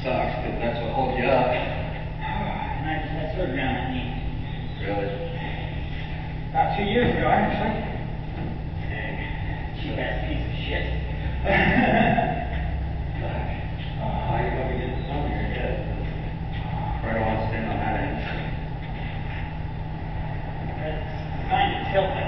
Sucks, because that's what holds you up. And I just had surgery on that knee. Really? About 2 years ago, actually. Dang. Cheap ass piece of shit. Fuck. Oh, you're going to get the phone here, good. Probably don't want to stand on that end. It's kind of tilted.